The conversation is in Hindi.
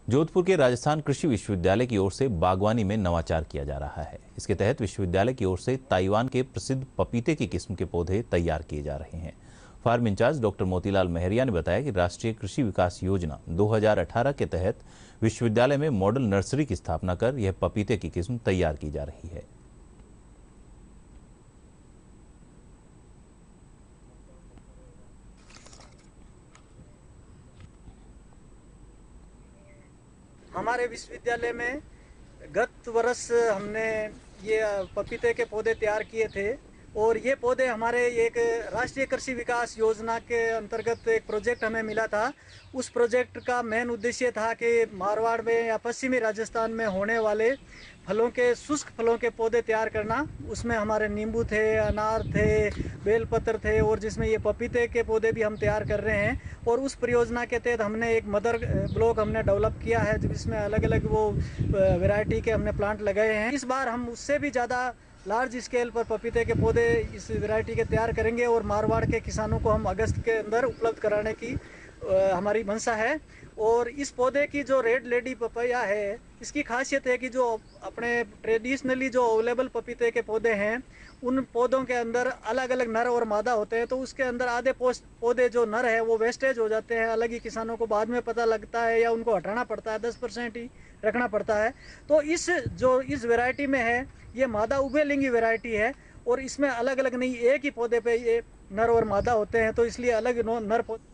जोधपुर के राजस्थान कृषि विश्वविद्यालय की ओर से बागवानी में नवाचार किया जा रहा है। इसके तहत विश्वविद्यालय की ओर से ताइवान के प्रसिद्ध पपीते की किस्म के पौधे तैयार किए जा रहे हैं। Farm in-charge doctor Motilal Mahariya ने बताया कि राष्ट्रीय कृषि विकास योजना 2018 के तहत विश्वविद्यालय में मॉडल नर्सरी की स्थापना कर यह पपीते की किस्म तैयार की जा रही है। हमारे विश्वविद्यालय में गत वर्ष हमने ये पपीते के पौधे तैयार किए थे और ये पौधे हमारे एक राष्ट्रीय कृषि विकास योजना के अंतर्गत एक प्रोजेक्ट हमें मिला था। उस प्रोजेक्ट का मेन उद्देश्य था कि मारवाड़ में या पश्चिमी राजस्थान में होने वाले फलों के शुष्क फलों के पौधे तैयार करना। उसमें हमारे नींबू थे, अनार थे, बेलपत्र थे और जिसमें ये पपीते के पौधे भी हम तैयार कर रहे हैं। और उस परियोजना के तहत हमने एक मदर ब्लॉक हमने डेवलप किया है जिसमें अलग अलग वो वैरायटी के हमने प्लांट लगाए हैं। इस बार हम उससे भी ज़्यादा लार्ज स्केल पर पपीते के पौधे इस वैरायटी के तैयार करेंगे और मारवाड़ के किसानों को हम अगस्त के अंदर उपलब्ध कराने की हमारी मंशा है। और इस पौधे की जो रेड लेडी पपैया है, इसकी खासियत है कि जो अपने ट्रेडिशनली जो अवेलेबल पपीते के पौधे हैं उन पौधों के अंदर अलग अलग नर और मादा होते हैं, तो उसके अंदर आधे पौधे जो नर है वो वेस्टेज हो जाते हैं। अलग ही किसानों को बाद में पता लगता है या उनको हटाना पड़ता है, 10% ही रखना पड़ता है। तो इस वैरायटी में है ये मादा उभयलिंगी वैरायटी है और इसमें अलग अलग नहीं, एक ही पौधे पे ये नर और मादा होते हैं, तो इसलिए अलग नर